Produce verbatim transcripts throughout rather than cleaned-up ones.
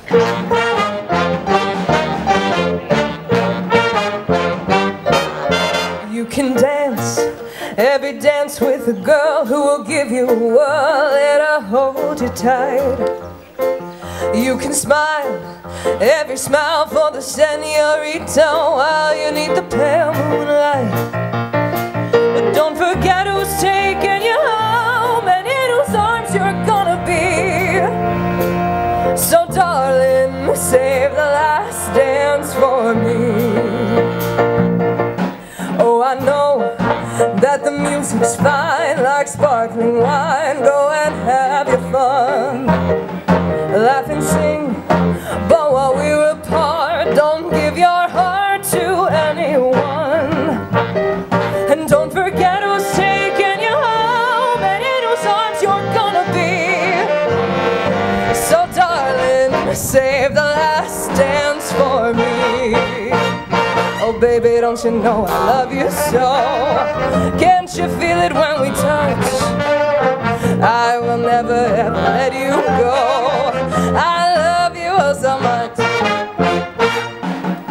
You can dance every dance with a girl who will give you a world and I'll hold you tight. You can smile every smile for the señorita while you need the pale moonlight. But don't forget who's taking you home and in whose arms you're gonna be. So darling, save the last dance for me. Oh, I know that the music's fine, like sparkling wine. Go and have your fun, laugh and sing, but while we were apart, don't give your heart to anyone. And don't forget who's taking you home and in whose arms you're gonna be. So darling, save the last dance for me. Oh baby, don't you know I love you so? Can't you feel it when we touch? I will never ever let you go. I love you oh so much.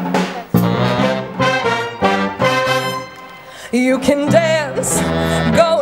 You can dance, go